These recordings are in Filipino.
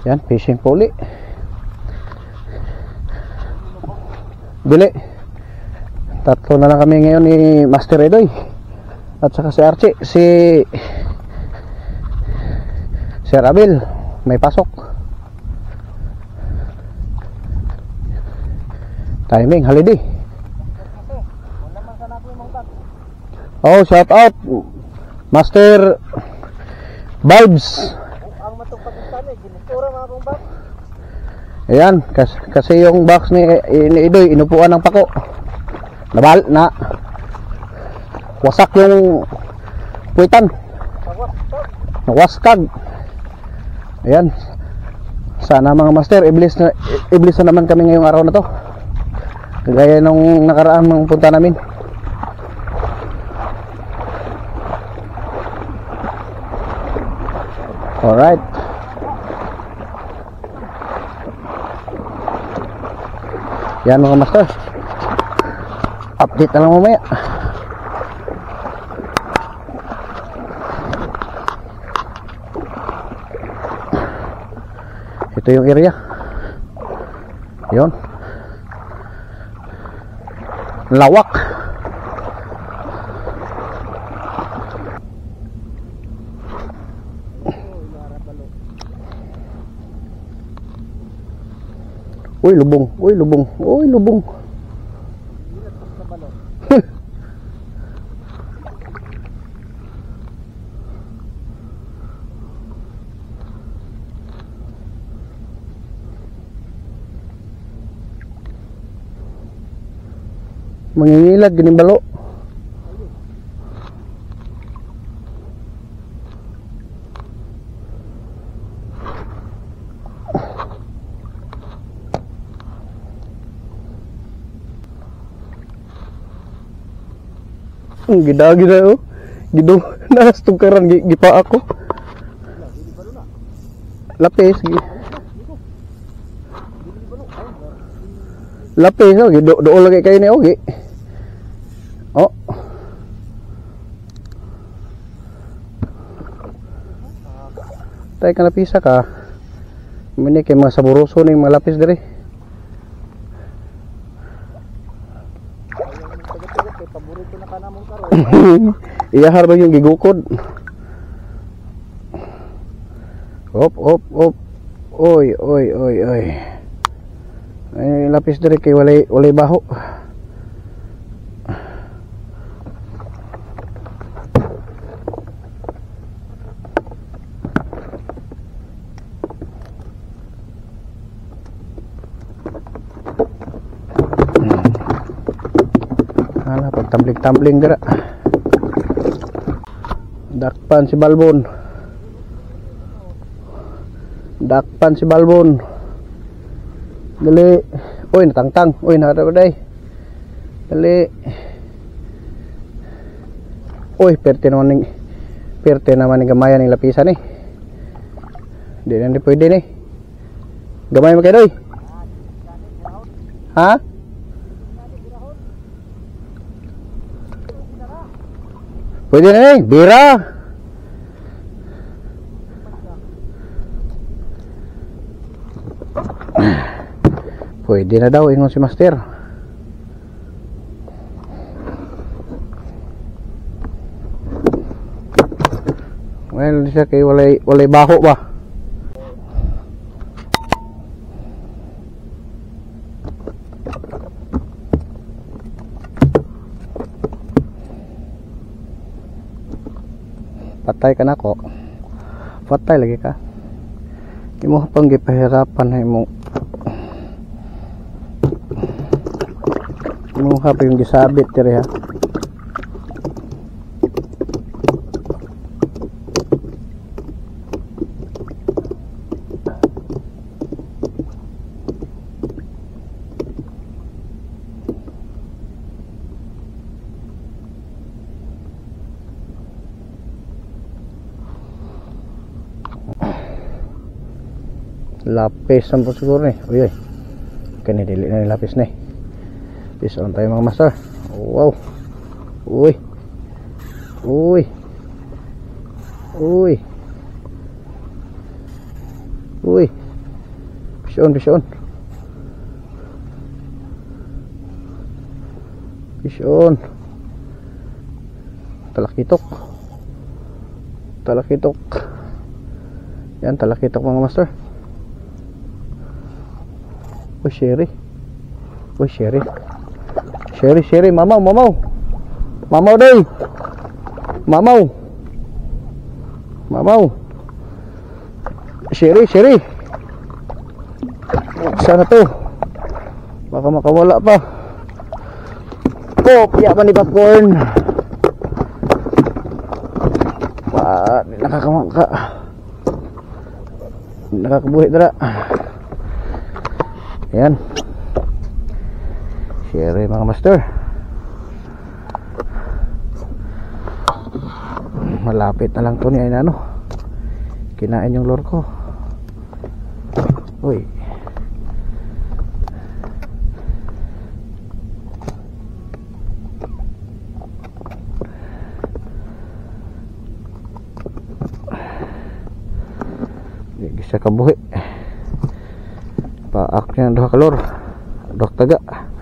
Yan, fishing pole. Bili. Tatlo na lang kami ngayon ni Master Edoy. At saka si Archie, si Sir Abel, may pasok. Timing, holiday. Oh, shout out Master Vibes. Ang matupag-istan eh, ginistura mga kong box. Ayan, kasi yung box ni Idoy, inupuan ng pako. Na wasak yung puwitan. Nawaskag. Ayan. Sana mga master, iblis na naman kami ngayong araw na to. Kagaya nung nakaraan ng punta namin. Alright. Yan mga master, update na lang mamaya. Ito yung area. Yun, lawak. Uy, lubong. Uy, lubong. Uy, lubong. Mangingilag, ginimbalo. Gidagi na oh. Gido nas tukaran gipa ako. Lapis gi. Lapis oh, gido lagi kayo ni ogi. Oh. Tay ka lapisa ka. Mini kay mga saburoso ning mga lapis diri. Iyahar ba yung gigukod? Op. Oy. Ay lapis diri kay walay baho. Ala pagtambling-tambling dira. Dakpan si Balbon. Dali. Uy, natangtang. Uy, nakadaday. Dali. Uy, perte naman ng gamayan ng lapisan eh. Hindi pwede eh. Gamay mo kayo doy. Ha? Pwede na eh, bira. Pwede na daw, ingon si Master. Well, siya kay walay baho ba? Patay ka na ko. Patay lagi ka. Di mo pang gipahirapan ay mo. Di mo pa yung gisabit diri ha. Lapis ang po siguro eh. Uy, kani dili na yung lapis na eh. Peace on tayo mga master. Wow. Uy. Fish on, fish on. Fish on. Talakitok. Talakitok. Yan, talakitok mga master. Oh, sherry. Oh, sherry. Sherry, sherry. Mamaw, mamaw. Mamaw day. Mamaw. Mamaw. Sherry, sherry. Sana to. Baka makawala pa. Kopya pa ni popcorn. Nakakamangka. Nakakabuhi dala. Ayan. Sherry mga master. Malapit na lang to ni ano. Kinain yung lure ko. Uy. Bisa kabuhi. Paak niya duha ka lure. Duha taga.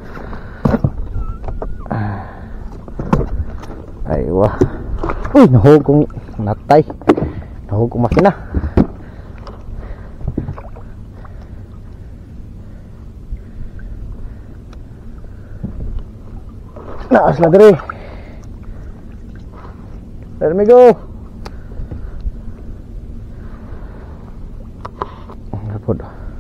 Aywa. Uy, nahog kong natay. Nahog kong makina. Naas na diri. Let me go. Rapod.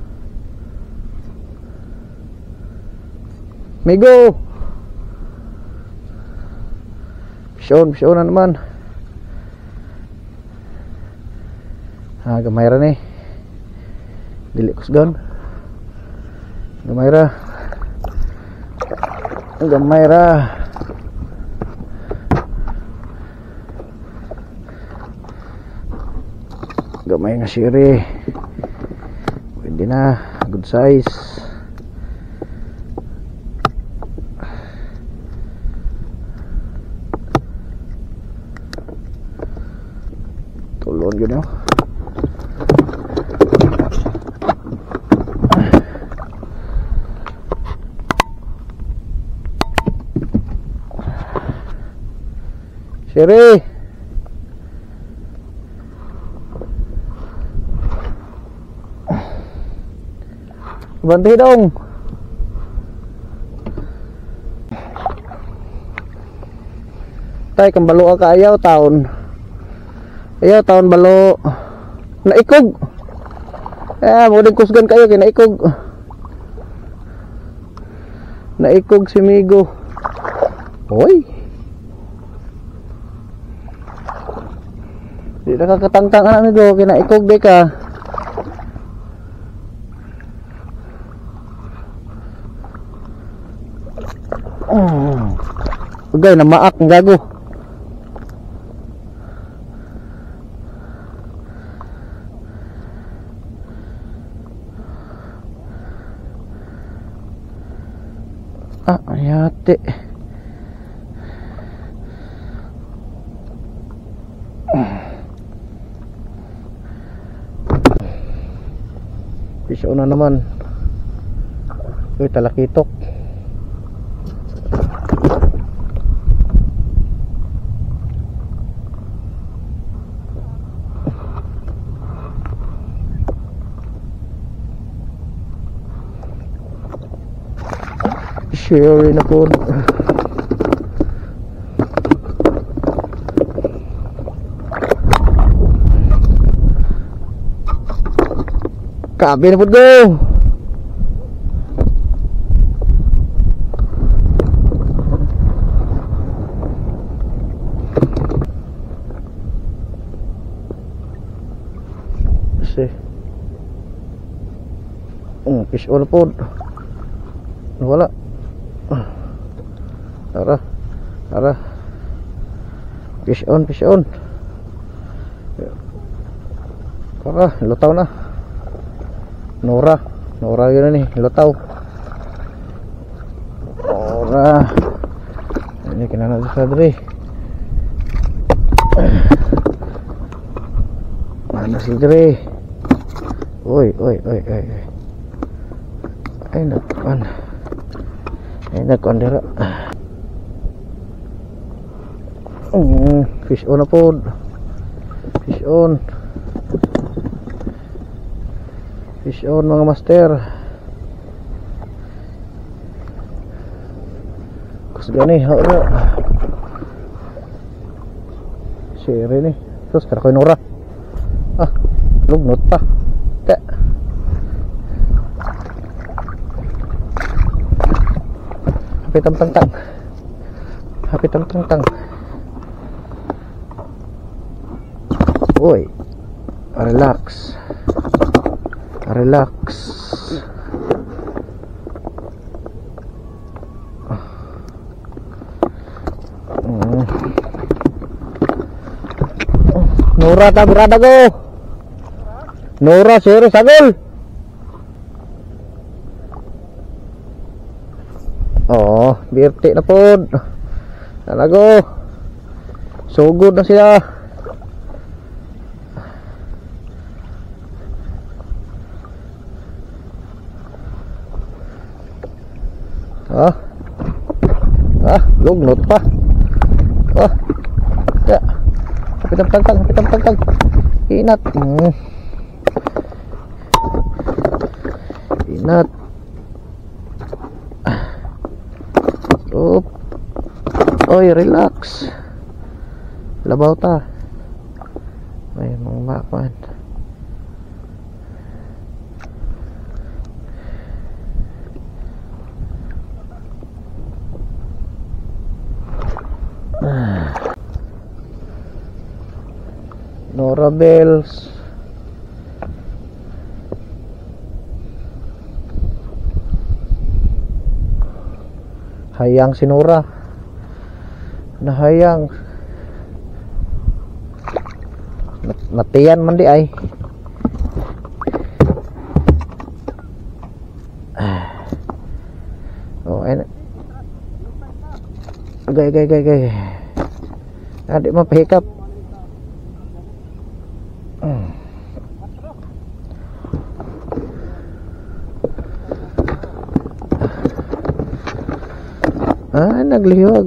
Migo. Pisyon na naman. Gamay ra ni. Dili kusgan. Gamay ra. Gamay ra. Gamay nga siri. Pwede na. Good size. Tulon yun yun. Siri. Banti dong. Tay kambalo ka ayaw taon. Ayaw taon balo. Naikog. Mo din kusgan kayo kay naikog. Naikog si Migo. Hoy. Di nakakatangtang na Migo kay naikog de ka. Ugay na maak ng gago. Ayate. Pisyo na naman. Uy, talakitok. Sherry na po. Kabi na po go. Si fish oil po. Wala. Tara. Fish on. Tara, lutaw na. Nora yun na ni, lutaw. Nora. Ini kinana sa dre. Mana si dre? Oi. Ay nagkuan. Ay nagkuan dira. Fish on na po. Fish on. Fish on mga master. Gani ora. Sire ni. Terus kara koy nora. Ah, lugnot pa. Ta. Hapit ang tangtang. Hapit ang tangtang. Oy. Relax. Relax. Nora ta berada ko. Nora sir sagol. Oh, birti na pod. Talago. Sugod na sila. Lugnot pa. Ya. Kapitang. Inat. Inat. Up. Oy, relax. Labaw ta. May mga makman. Nora bells. Hayang si Nora. Nahayang. Matiyan man di ay. Oh, enak. Gay. Adik mapahikap. Naglihog.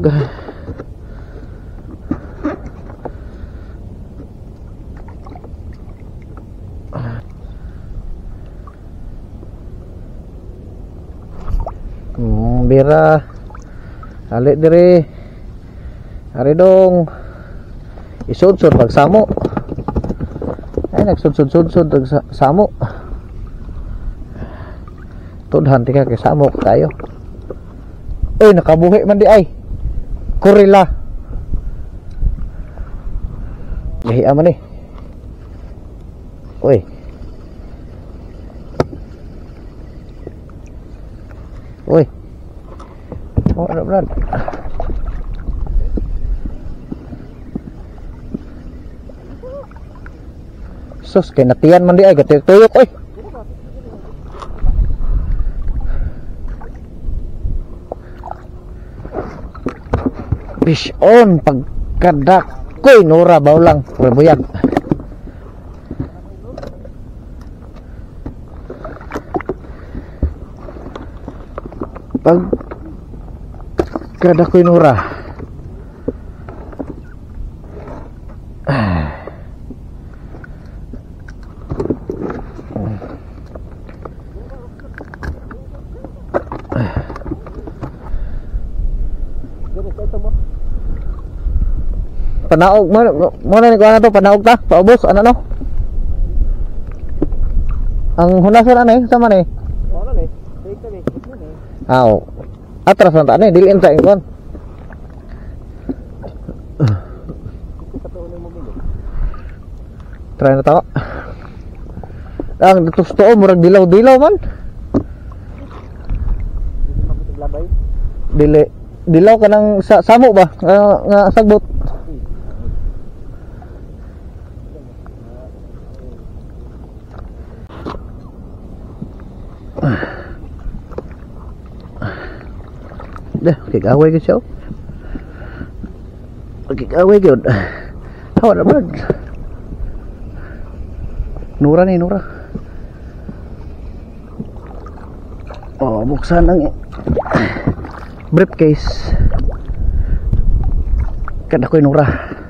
Bira. Alik diri. Ari dong. Isud-sud pagsamo. Ay nagsud-sud pagsamo. Tudhan tika kay samo tayo. Uy, nakabuhi man di ay. Kurila. Gahiya man eh. Uy. Uy. Oh, ano brad? Sus, kay natiyan man di ay. Gatuyok-tuyok, uy. Fish on pagkadakoy Nora bawlang buyag. Pagkadakoy Nora. Panaog mo na ni kuan to panaog ta paubos ano no ang hunasan ano sama ni wala ni take ni aw atras na ta ni dili enta ingon try na ta ang ditusto murag dilaw man dili dilaw kanang samo ba nga sagbot. Dah, kikaway ka siya. Kikaway ka yun. Hawa na bird. Nora ni, Nora. Oh, buksan ang briefcase. Kada ko inura.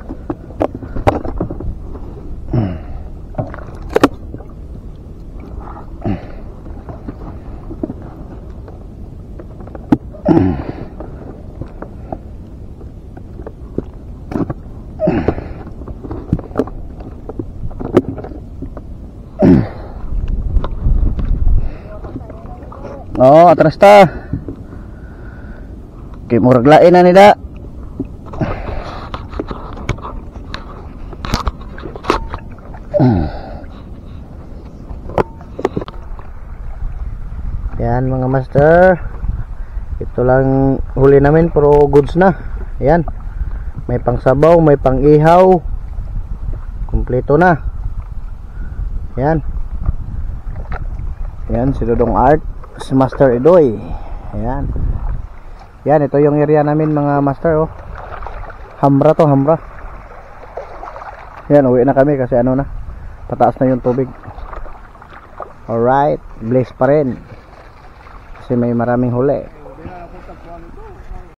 Oh, atras ta. Okay, murag lain na nila. Yan mga master. Ito lang huli namin, pero goods na. Yan. May pangsabaw, may pang-ihaw. Kumpleto na. Yan. Yan si Dodong Art, si Master Edoy. Ayan. Yan, ito yung area namin mga master, oh. Hamra to, hamra. Yan, uwi na kami kasi ano na, pataas na yung tubig. Alright, blaze pa rin kasi may maraming huli.